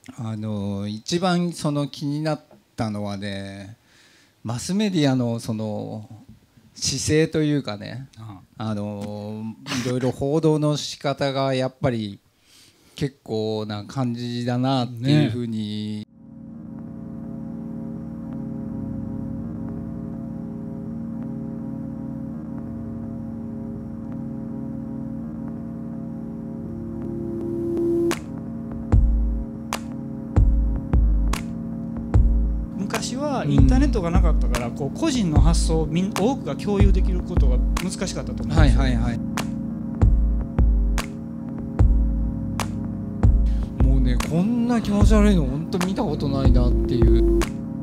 一番その気になったのはね、マスメディアのその姿勢というかね、いろいろ報道の仕方がやっぱり結構な感じだなっていうふうに、 昔はインターネットがなかったから、こう個人の発想を多くが共有できることが難しかったと思うんですよ。 はいはいはい。もうね、こんな気持ち悪いの本当見たことないなっていう。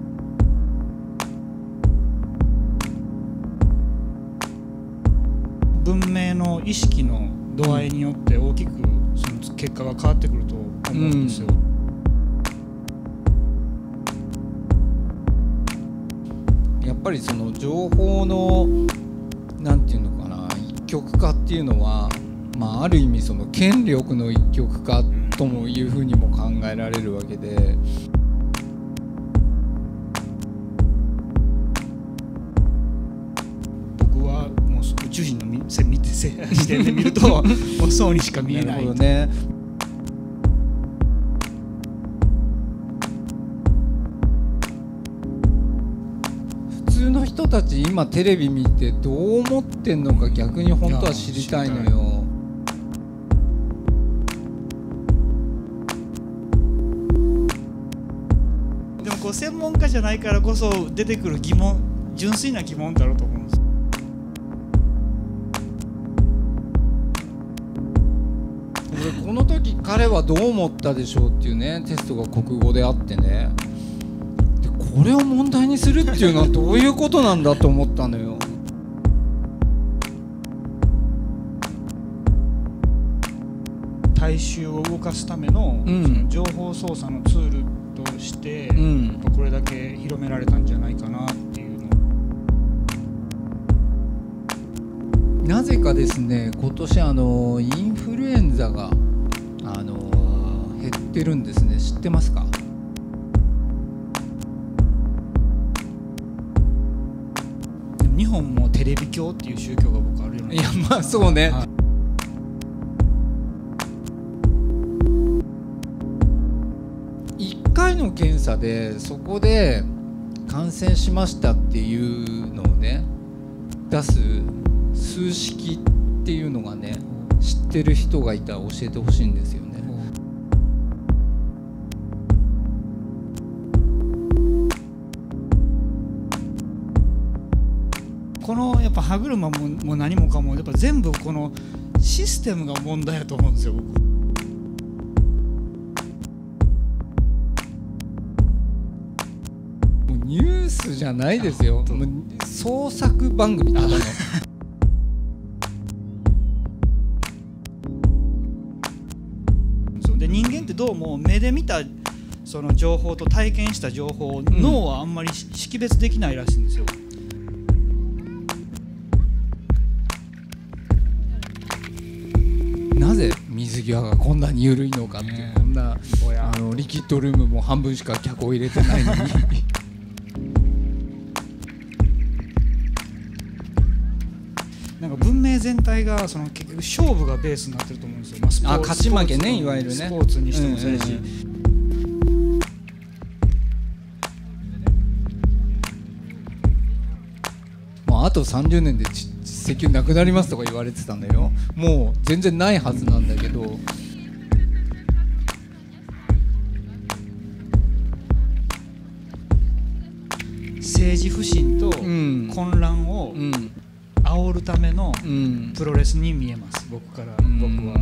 文明の意識の度合いによって大きくその結果が変わってくると思うんですよ。 やっぱりその情報のなんていうのかな、一極化っていうのは、まあ、ある意味その権力の一極化ともいうふうにも考えられるわけで、 僕はもう宇宙人の視点で見るともうそうにしか見えない。 なるほどね。普通の人たち今テレビ見てどう思ってんのか逆に本当は知りたいのよ。 でもこう専門家じゃないからこそ出てくる疑問、純粋な疑問だろうと思うんです。 この時彼はどう思ったでしょうっていうね、テストが国語であってね、でこれを問題にするっていうのはどういうことなんだと思ったのよ。 大衆を動かすための、その情報操作のツールとして、やっぱこれだけ広められたんじゃないかなっていうの。 なぜかですね、今年インフルエンザが減ってるんですね。知ってますか？ でも日本もテレビ教っていう宗教が僕あるような。 いや、まあそうね。1回の検査でそこで感染しましたっていうのをね出す数式っていうのがね、知ってる人がいたら教えてほしいんですよね。 このやっぱ歯車も何もかもやっぱ全部このシステムが問題だと思うんですよ、僕。 もうニュースじゃないですよ。もう創作番組ただの。 で人間ってどうも目で見たその情報と体験した情報、脳はあんまり識別できないらしいんですよ。 なぜ水際がこんなに緩いのかっていう、こんなリキッドルームも半分しか客を入れてないのになんか文明全体がその結局勝負がベースになってると思うんですよ。 勝ち負けね、いわゆるね。 スポーツにしてもそうやし、 もうあと30年で石油なくなりますとか言われてたんだよ。もう全然ないはずなんだけど、 政治不信と混乱を煽るためのプロレスに見えます、僕は。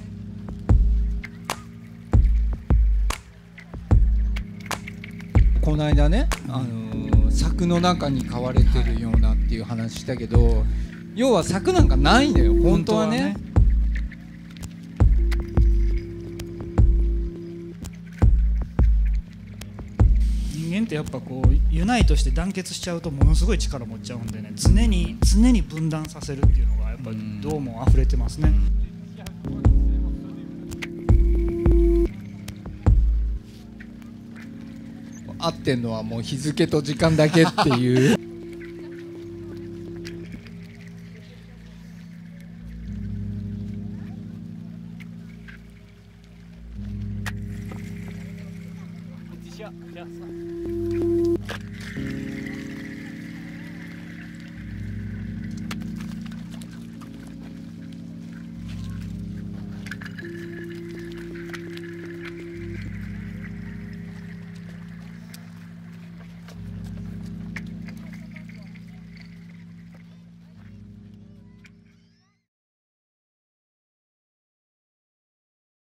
この間ね、柵の中に飼われてるようなっていう話したけど、要は柵なんかないのよ、本当はね。 人間ってやっぱこうユナイトして団結しちゃうとものすごい力持っちゃうんでね、常に分断させるっていうのがやっぱりどうも溢れてますね。 合ってんのはもう日付と時間だけっていう